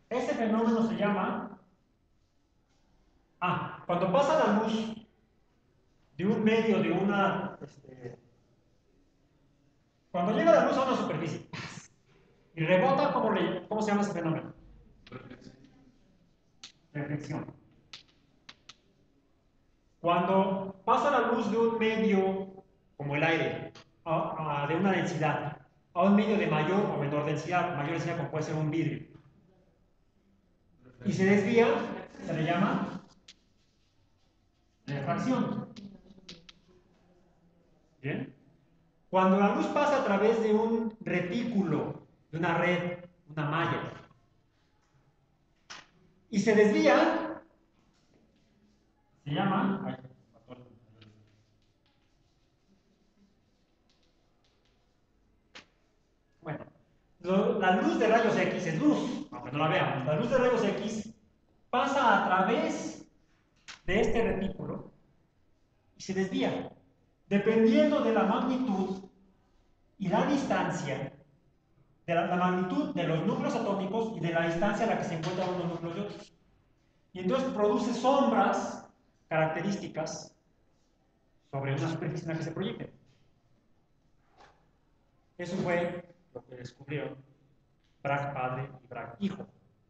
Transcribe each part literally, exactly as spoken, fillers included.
Ese fenómeno se llama, ah, cuando pasa la luz de un medio, de una, este, cuando llega la luz a una superficie y rebota, ¿cómo, le, cómo se llama ese fenómeno? Reflexión. Cuando pasa la luz de un medio, como el aire, a, a, de una densidad, a un medio de mayor o menor densidad, mayor densidad como puede ser un vidrio, y se desvía, se le llama refracción. ¿Bien? Cuando la luz pasa a través de un retículo, de una red, una malla, y se desvía, se llama... Ay, bueno, lo, la luz de rayos X es luz, aunque no la veamos. La luz de rayos X pasa a través de este retículo y se desvía. Dependiendo de la magnitud y la distancia, de la, la magnitud de los núcleos atómicos y de la distancia a la que se encuentran unos núcleos de otros. Y entonces produce sombras características sobre una superficie en la que se proyecten. Eso fue lo que descubrieron Bragg padre y Bragg hijo.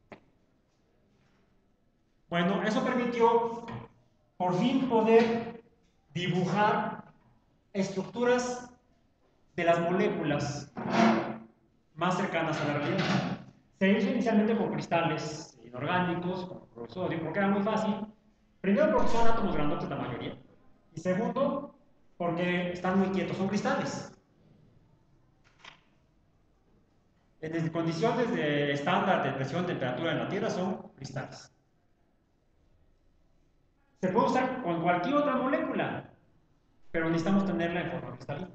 Bueno, eso permitió por fin poder dibujar estructuras de las moléculas más cercanas a la realidad. Se hizo inicialmente con cristales inorgánicos, como cloruro de sodio, porque era muy fácil. Primero porque son átomos grandotes la mayoría. Y segundo, porque están muy quietos, son cristales. En condiciones de estándar de presión, temperatura en la Tierra son cristales. Se puede usar con cualquier otra molécula, pero necesitamos tenerla en forma cristalina.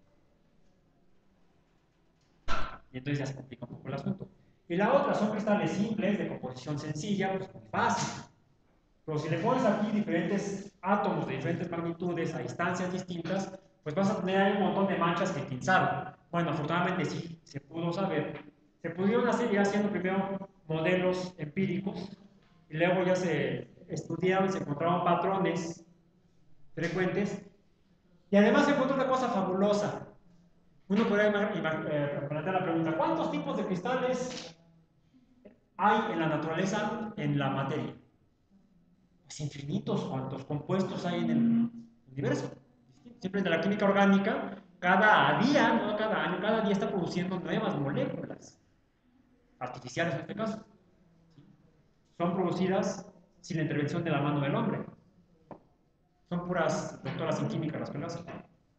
Y entonces ya se complica un poco el asunto. Y la otra son cristales simples, de composición sencilla, pues muy fácil. Pero si le pones aquí diferentes átomos de diferentes magnitudes a distancias distintas, pues vas a tener ahí un montón de manchas que quién sabe. Bueno, afortunadamente sí se pudo saber. Se pudieron hacer ya haciendo primero modelos empíricos y luego ya se estudiaron, se encontraron patrones frecuentes y además se encontró una cosa fabulosa. Uno podría eh, plantear la pregunta, ¿cuántos tipos de cristales hay en la naturaleza, en la materia? Pues infinitos, cuantos compuestos hay en el universo. Siempre de la química orgánica, cada día, no cada año, cada día está produciendo nuevas moléculas, artificiales en este caso. ¿Sí? Son producidas sin la intervención de la mano del hombre. Son puras doctoras en química las que lo hacen.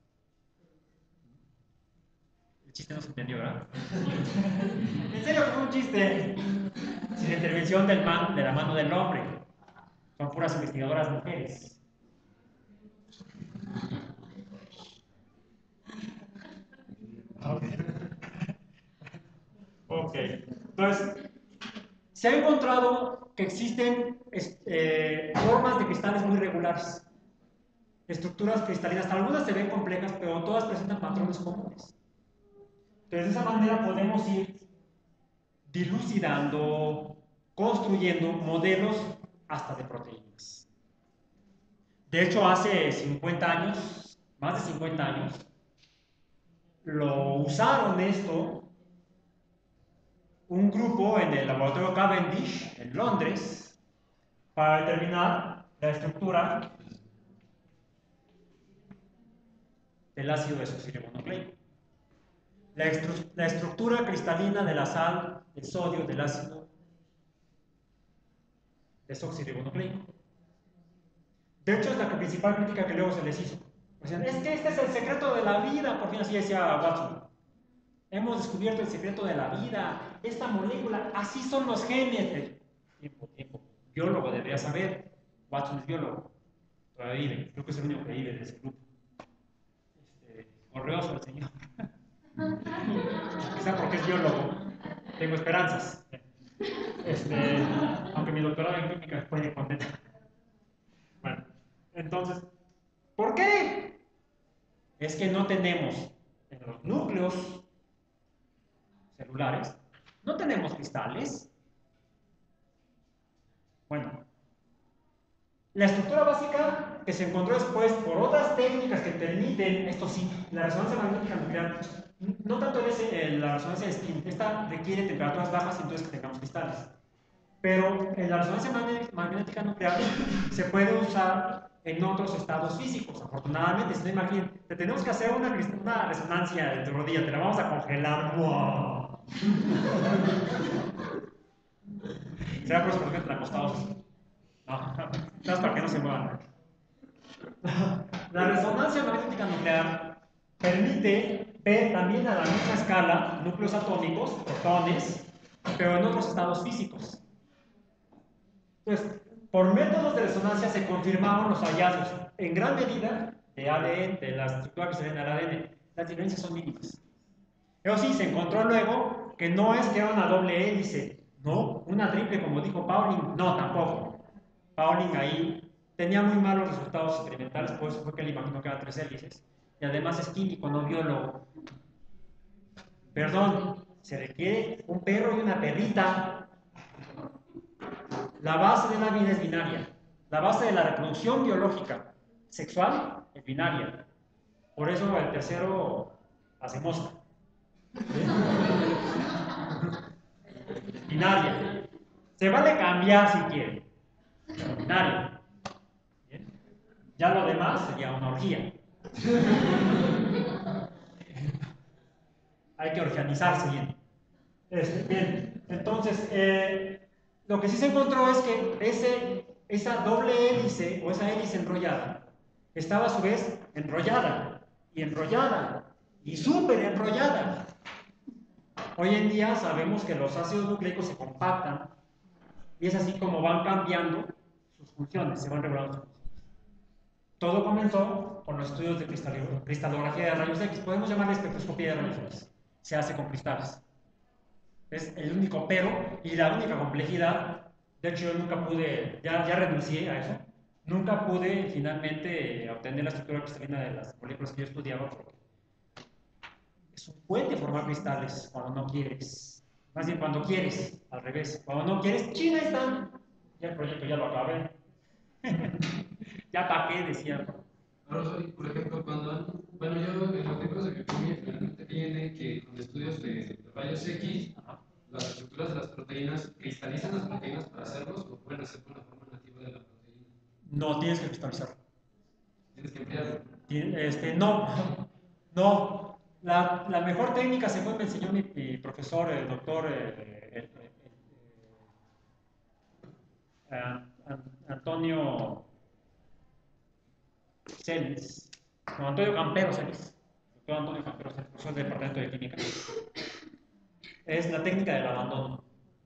El chiste no se entendió, ¿verdad? En serio que fue un chiste. Sin la intervención del man, de la mano del hombre. Son puras investigadoras mujeres. Ok. Entonces, se ha encontrado que existen eh, formas de cristales muy regulares. Estructuras cristalinas. Algunas se ven complejas, pero todas presentan patrones comunes. Entonces, de esa manera podemos ir dilucidando, construyendo modelos hasta de proteínas. De hecho, hace cincuenta años, más de cincuenta años, lo usaron esto un grupo en el laboratorio Cavendish, en Londres, para determinar la estructura del ácido desoxirribonucleico. La, estru la estructura cristalina de la sal, del sodio, del ácido desoxirribonucleico. De hecho, es la principal crítica que luego se les hizo. Decían, es que este es el secreto de la vida, por fin así decía Watson. Hemos descubierto el secreto de la vida, esta molécula, así son los genes. Tiempo, tiempo. Biólogo debería saber. Watson es biólogo. Todavía vive. Creo que es el único que vive de ese grupo. Este, correoso el señor. Quizá porque es biólogo. Tengo esperanzas. Este, aunque mi doctorado en química puede condenar. Bueno, entonces, ¿por qué? Es que no tenemos en los núcleos celulares, no tenemos cristales, Bueno, la estructura básica que se encontró después por otras técnicas que permiten, esto sí, la resonancia magnética nuclear, no tanto en ese, en la resonancia de spin, esta requiere temperaturas bajas y entonces que tengamos cristales. Pero en la resonancia magnética nuclear se puede usar en otros estados físicos, afortunadamente. Si no, imaginen, te tenemos que hacer una, una resonancia de tu rodilla, te la vamos a congelar. ¡Wow! Será por eso que están acostados. No, no es para que no se muevan. La resonancia magnética nuclear permite ver también a la misma escala núcleos atómicos, protones, pero en otros estados físicos. Entonces, por métodos de resonancia se confirmaron los hallazgos, en gran medida, de A D N, de la estructura cristalina del A D N. Las diferencias son mínimas. Pero sí, se encontró luego que no es que era una doble hélice, no, una triple, como dijo Pauling, no, tampoco. Pauling ahí tenía muy malos resultados experimentales, por eso fue que él imaginó que eran tres hélices. Y además es químico, no biólogo. Perdón, se requiere un perro y una perrita. La base de la vida es binaria. La base de la reproducción biológica sexual es binaria. Por eso el tercero hace mosca. Binaria. Se vale cambiar si quiere. Binaria. ¿Bien? Ya lo demás sería una orgía. Hay que organizarse bien. Este, bien, entonces, eh, lo que sí se encontró es que ese, esa doble hélice o esa hélice enrollada estaba a su vez enrollada y enrollada y súper enrollada. Hoy en día sabemos que los ácidos nucleicos se compactan y es así como van cambiando sus funciones, se van regulando sus funciones. Todo comenzó con los estudios de cristalografía de rayos X, podemos llamarle espectroscopía de rayos X, se hace con cristales. Es el único pero y la única complejidad. De hecho, yo nunca pude, ya, ya renuncié a eso, nunca pude finalmente obtener la estructura cristalina de las moléculas que yo estudiaba porque es un puente formar cristales cuando no quieres. Más bien cuando quieres, al revés. Cuando no quieres, ¡chin! Ahí están. Ya el proyecto ya lo acabé. Ya para qué, decía. Ahora, por ejemplo, cuando, bueno, yo en los libros de bioquímica finalmente viene que con estudios de rayos X, las estructuras de las proteínas cristalizan las proteínas para hacerlos o pueden hacer con la forma nativa de la proteína. No tienes que cristalizarlo. Tienes que enfriarlo. Este, no, no. La, la mejor técnica, según me enseñó mi, mi profesor, el doctor eh, eh, eh, eh, Antonio Celis, no, Antonio Campero Celis, doctor Antonio Campero Celis, profesor del departamento de química, es la técnica del abandono.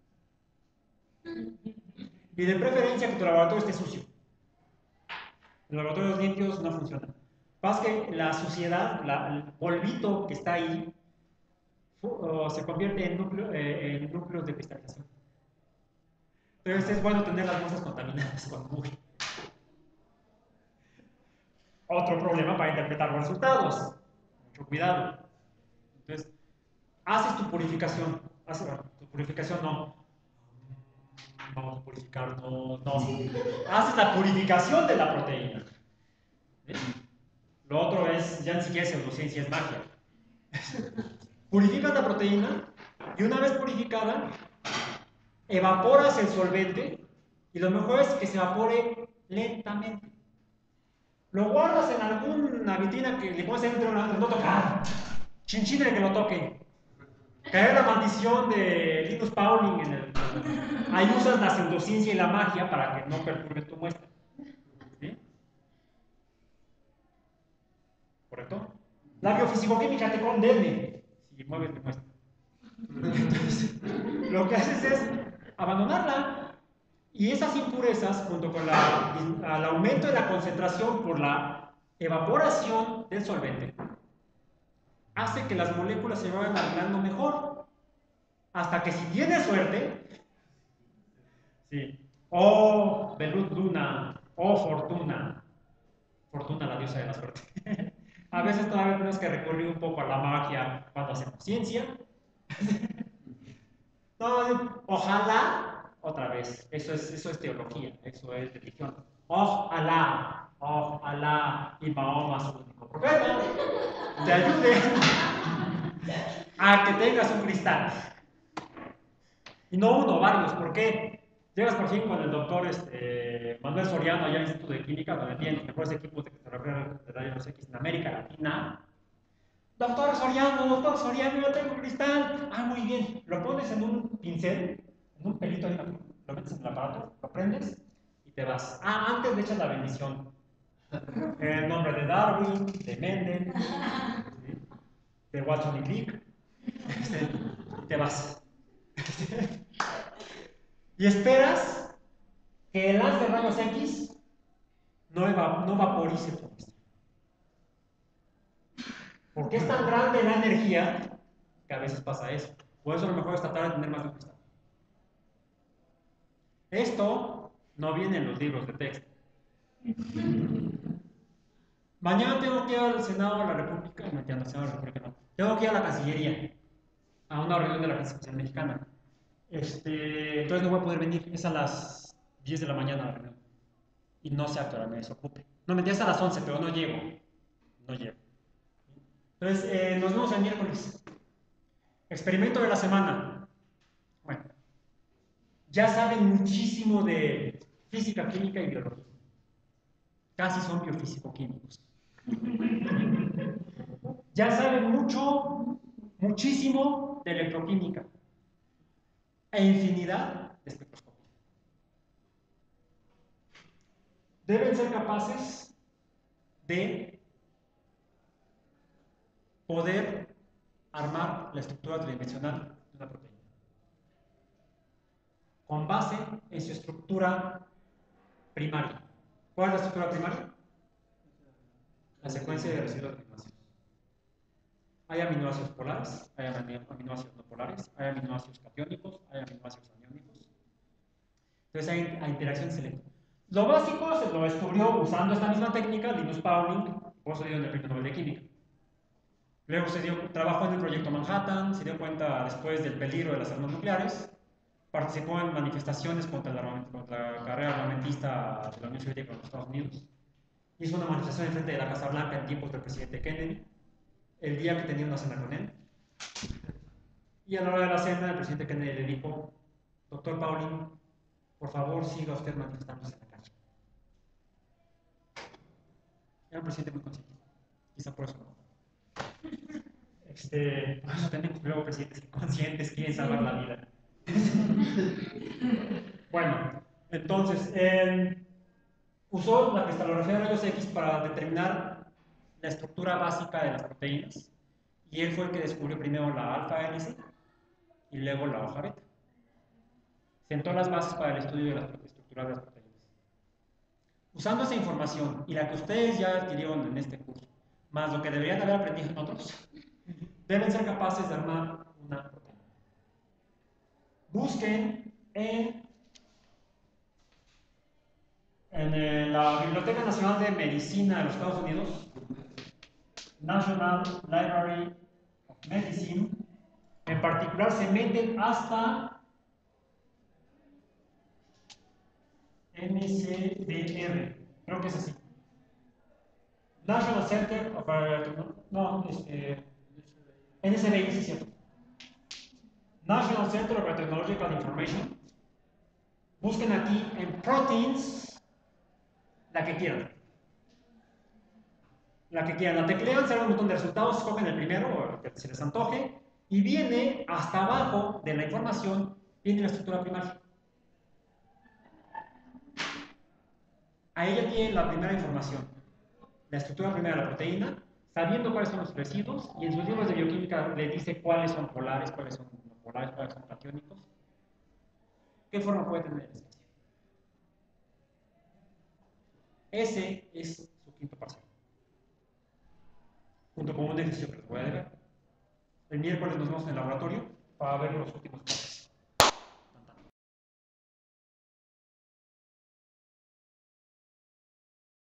Y de preferencia que tu laboratorio esté sucio. Los laboratorios limpios no funcionan. Pasa que la suciedad, la, el polvito que está ahí, uh, se convierte en, núcleo, eh, en núcleos de cristalización. Entonces es bueno tener las muestras contaminadas con mugre. Otro problema para interpretar los resultados. Mucho cuidado. Entonces, haces tu purificación. Haces, bueno, tu purificación no. Vamos a purificar, no, no. Haces la purificación de la proteína. ¿Sí? Lo otro es, ya ni siquiera es pseudociencia, es magia. Purificas la proteína y una vez purificada, evaporas el solvente y lo mejor es que se evapore lentamente. Lo guardas en alguna vitrina que le pones dentro de no tocar. Chinchín el que lo toque. Caer la maldición de Linus Pauling en el. Ahí usas la pseudociencia y la magia para que no perturbe tu muestra. ¿Sí? ¿Correcto? La biofisicoquímica te condene si mueves tu muestra. Entonces, lo que haces es abandonarla. Y esas impurezas, junto con la, el aumento de la concentración por la evaporación del solvente, hace que las moléculas se vayan arreglando mejor. Hasta que si tienes suerte, sí, o Velud Luna, o Fortuna, Fortuna la diosa de la suerte. A veces todavía tenemos que recurrir un poco a la magia cuando hacemos ciencia. No, ojalá, otra vez, eso es, eso es teología, eso es religión. Oh, Alá, oh, Alá y Mahoma, su único profeta, te ayude a que tengas un cristal. Y no uno, varios. ¿Por qué? Llegas por fin con el doctor este, Manuel Soriano, allá en el Instituto de Química, donde tiene los mejores equipos de cristalografía de rayos X en América Latina. Doctor Soriano, doctor Soriano, yo tengo cristal. Ah, muy bien. Lo pones en un pincel, en un pelito, ahí, lo metes en el aparato, lo prendes y te vas. Ah, antes le echas la bendición. En nombre de Darwin, de Mendel, ¿sí? De Watson y Crick, este, y te vas. Y esperas que el haz de rayos X no, eva no vaporice tu cristal. Porque es tan grande la energía que a veces pasa eso. Por eso lo mejor es tratar de tener más de un cristal. Esto no viene en los libros de texto. Mañana tengo que ir al Senado de la República, no entiendo, al Senado de la República no. Tengo que ir a la Cancillería, a una reunión de la Agencia Espacial Mexicana. Este, entonces no voy a poder venir, es a las diez de la mañana la reunión. Y no sé a qué hora me desocupe. No, me es a las once, pero no llego. No llego. Entonces, eh, nos vemos el miércoles. Experimento de la semana. Bueno, ya saben muchísimo de física, química y biología. Casi son biofísico-químicos. Ya saben mucho, muchísimo de electroquímica e infinidad de espectroscopía. Deben ser capaces de poder armar la estructura tridimensional de una proteína con base en su estructura primaria. ¿Cuál es la estructura primaria? La secuencia de residuos de aminoácidos. Hay aminoácidos polares, hay aminoácidos no polares, hay aminoácidos catiónicos, hay aminoácidos aniónicos. Entonces hay, hay interacciones eléctricas. Lo básico se lo descubrió usando esta misma técnica Linus Pauling, por eso dio el premio Nobel de Química. Luego se dio, trabajó en el proyecto Manhattan, se dio cuenta después del peligro de las armas nucleares, participó en manifestaciones contra la, contra la carrera armamentista de la Unión Soviética con los Estados Unidos. Hizo una manifestación en frente de la Casa Blanca en tiempos del presidente Kennedy, el día que tenía una cena con él. Y a la hora de la cena, el presidente Kennedy le dijo: doctor Pauling, por favor, siga usted manifestándose en la calle. Era un presidente muy consciente, quizá por eso no. Este, por eso tenemos luego presidentes conscientes, quieren salvar la vida. Bueno, entonces, eh, usó la cristalografía de rayos X para determinar la estructura básica de las proteínas, y él fue el que descubrió primero la alfa hélice y luego la hoja beta. Sentó las bases para el estudio de la estructura de las proteínas. Usando esa información y la que ustedes ya adquirieron en este curso, más lo que deberían haber aprendido en otros, deben ser capaces de armar una proteína. Busquen en, en la Biblioteca Nacional de Medicina de los Estados Unidos, National Library of Medicine. En particular se meten hasta N C D R, creo que es así. National Center of uh, no, este, N S B I, sí es cierto. National Center of Biotechnological Information. Busquen aquí en Proteins la que quieran. La que quieran, la teclean, sale un montón de resultados, escogen el primero, o el que se les antoje, y viene hasta abajo de la información, viene la estructura primaria. Ahí ya tienen la primera información, la estructura primaria de la proteína, sabiendo cuáles son los residuos, y en sus libros de bioquímica le dice cuáles son polares, cuáles son no polares, cuáles son catiónicos, qué forma puede tener el espacio. Ese es su quinto parcial, junto con un ejercicio que les voy a dejar. El miércoles nos vemos en el laboratorio para ver los últimos pasos.